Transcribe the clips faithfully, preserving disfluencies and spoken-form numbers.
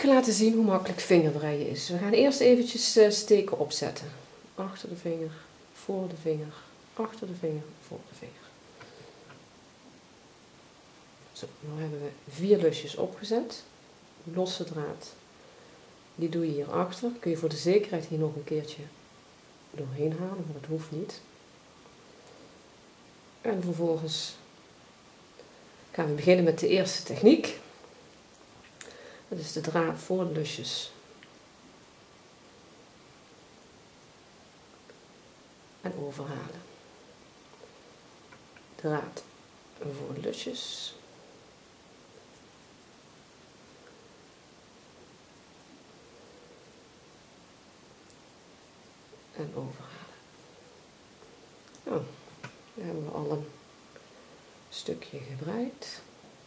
laten zien hoe makkelijk vingerbreien is. We gaan eerst eventjes uh, steken opzetten. Achter de vinger, voor de vinger, achter de vinger, voor de vinger. Zo, nu hebben we vier lusjes opgezet. Losse draad, die doe je hierachter. Kun je voor de zekerheid hier nog een keertje doorheen halen, maar dat hoeft niet. En vervolgens gaan we beginnen met de eerste techniek. Dat is de draad voor de lusjes. En overhalen. Draad voor de lusjes. En overhalen. Nou, dan hebben we al een stukje gebreid.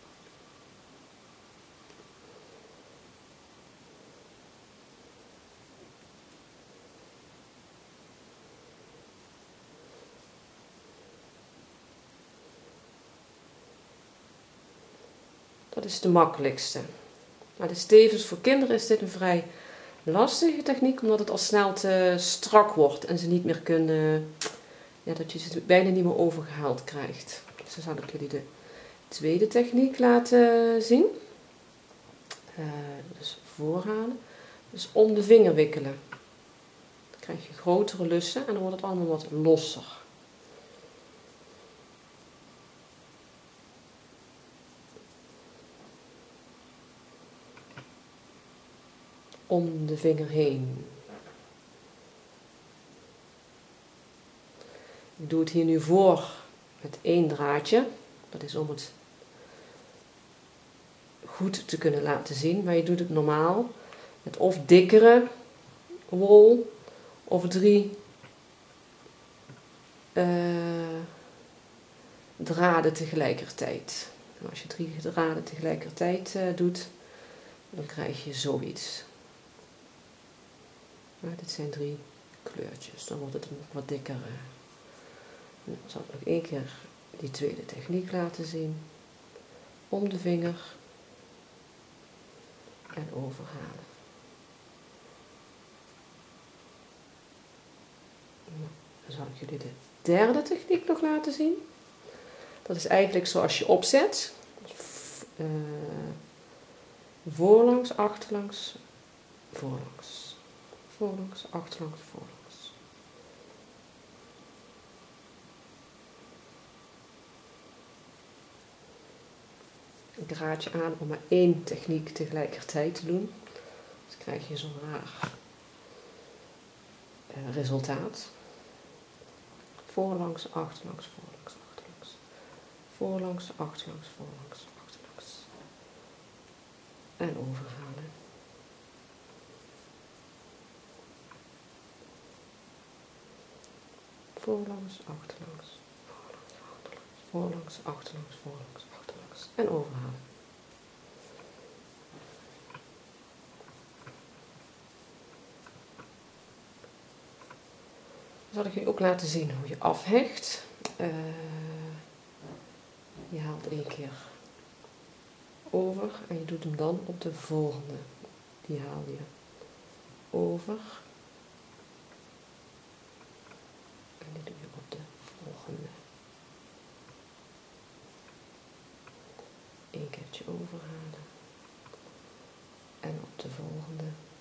Dat is de makkelijkste. Maar dus tevens voor kinderen is dit een vrij lastige techniek, omdat het al snel te strak wordt en ze niet meer kunnen, ja, dat je ze bijna niet meer overgehaald krijgt. Dus dan zal ik jullie de tweede techniek laten zien. Uh, dus voorhalen. Dus om de vinger wikkelen. Dan krijg je grotere lussen en dan wordt het allemaal wat losser. Om de vinger heen. Ik doe het hier nu voor met één draadje. Dat is om het goed te kunnen laten zien. Maar je doet het normaal met of dikkere wol of drie uh, draden tegelijkertijd. En als je drie draden tegelijkertijd uh, doet, dan krijg je zoiets. Maar dit zijn drie kleurtjes, dan wordt het een wat dikker. Dan zal ik nog één keer die tweede techniek laten zien. Om de vinger en overhalen. Dan zal ik jullie de derde techniek nog laten zien. Dat is eigenlijk zoals je opzet. Uh, voorlangs, achterlangs, voorlangs. Voorlangs, achterlangs, voorlangs. Ik raad je aan om maar één techniek tegelijkertijd te doen. Dus krijg je zo'n raar uh, resultaat. Voorlangs, achterlangs, voorlangs, achterlangs. Voorlangs, achterlangs, voorlangs, achterlangs. En overhalen. Voorlangs, achterlangs, voorlangs, achterlangs, voorlangs, achterlangs, voorlangs, achterlangs en overhalen. Dan zal ik jullie ook laten zien hoe je afhecht. Uh, je haalt één keer over en je doet hem dan op de volgende. Die haal je over. En die doe je op de volgende. Eén keertje overhalen. En op de volgende.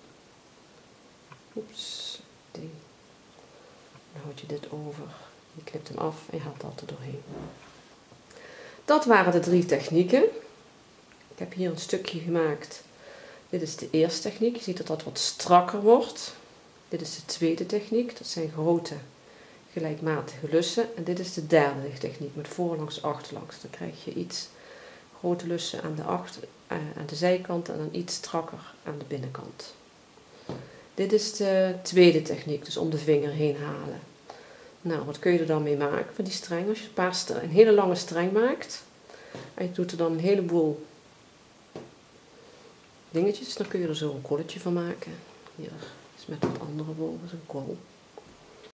Oeps, die. Dan houd je dit over. Je knipt hem af en je haalt dat er doorheen. Dat waren de drie technieken. Ik heb hier een stukje gemaakt. Dit is de eerste techniek. Je ziet dat dat wat strakker wordt. Dit is de tweede techniek. Dat zijn grote gelijkmatige lussen. En dit is de derde techniek met voorlangs, achterlangs. Dan krijg je iets grote lussen aan de, achter, uh, aan de zijkant en dan iets strakker aan de binnenkant. Dit is de tweede techniek, dus om de vinger heen halen. Nou, wat kun je er dan mee maken van die streng? Als je een, paar een hele lange streng maakt en je doet er dan een heleboel dingetjes, dan kun je er zo een kolletje van maken. Hier is met wat andere wol, is een kol.